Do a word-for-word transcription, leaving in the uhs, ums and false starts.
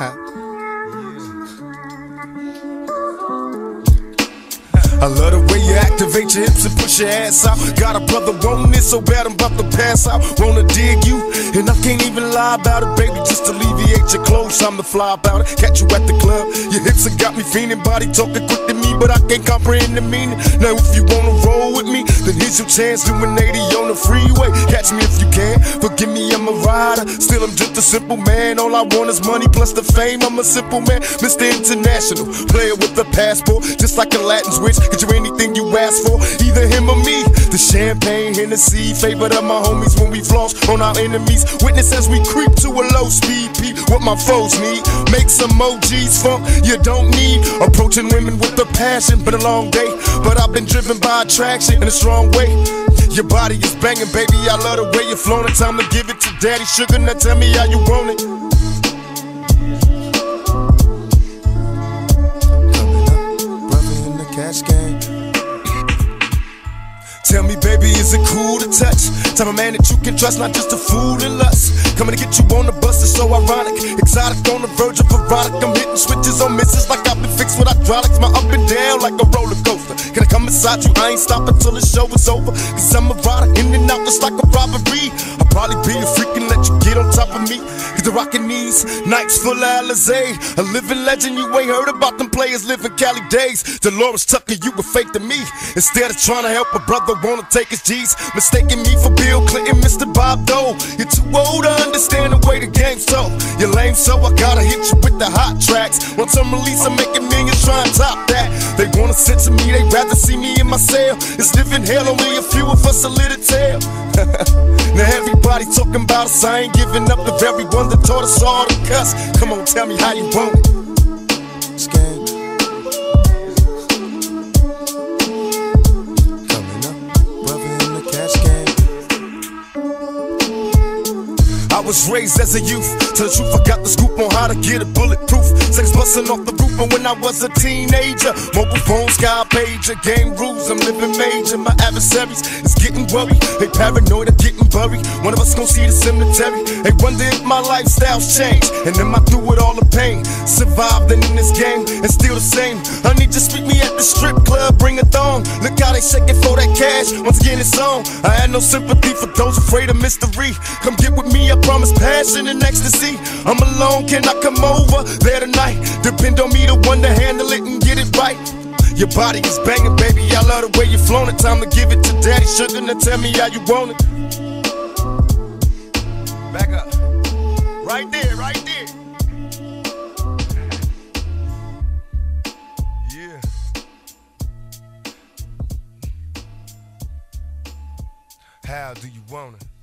I love the way you activate your hips and push your ass out. Got a brother wanting it so bad I'm about to pass out. Wanna dig you, and I can't even lie about it, baby. Just alleviate your clothes, I'm the fly about it. Catch you at the club, your hips have got me fiending. Body talking quick to me, but I can't comprehend the meaning. Now if you wanna roll with me, then here's your chance. Doing eighty on the freeway, catch me if you can. Forgive me, I'm a rider, still I'm just a simple man. All I want is money plus the fame, I'm a simple man. Mister International, player with a passport, just like a Latin switch. Get you anything you ask for, either him or me. The champagne, Hennessy, favorite of my homies when we floss on our enemies. Witness as we creep to a low speed, peep what my foes need. Make some O Gs funk you don't need. Approaching women with a passion, been a long day, but I've been driven by attraction in a strong way. Your body is banging, baby, I love the way you're flowing. Time to give it to Daddy Sugar, now tell me how you want it. Tell me, baby, is it cool to touch? Type of man that you can trust, not just a fool and lust. Coming to get you on the bus is so ironic. Exotic on the verge of erotic. I'm hitting switches on misses like I've been fixed with hydraulics. My up and down like a roller coaster. Can I come inside you? I ain't stopping till the show is over. Cause I'm a rider, in and out just like a robbery. I'll probably be a freak and let you get on top of me. Cause the rockin' knees, nights full of Alizé. A living legend, you ain't heard about them players living Cali days. Dolores Tucker, you were fake to me. Instead of trying to help a brother, wanna take his G's, mistaking me for Bill Clinton, Mister Bob Dole. You're too old to understand the way the game's told. You're lame, so I gotta hit you with the hot tracks. Once I'm released, I'm making millions trying to top that. They wanna censor me, they rather see me in my cell. It's living hell, only a few of us a little tale. Now everybody talking about us, I ain't giving up the very one that taught us all to cuss. Come on, tell me how you want it. Scan. I was raised as a youth, tell the truth I got the scoop on how to get it bulletproof. Sex busting off the roof, and when I was a teenager, mobile phone, sky pager, game rules, I'm living major. My adversaries is getting worried, they paranoid of getting buried. One of us gon' see the cemetery, they wonder if my lifestyle's changed, and am I through with all the pain? Survived in this game, and still the same. Honey, just meet me at the strip club, bring a thong. Look how they shaking for that cash, once again it's on. I had no sympathy for those afraid of mystery. Come get with me, I promise passion and ecstasy. I'm alone, can I come over there tonight? Depend on me, the one to handle it and get it right. Your body is banging, baby, I love the way you're flowing it. Time to give it to Daddy Sugar, now tell me how you want it. Back up. Right there, right there. Yeah. How do you want it?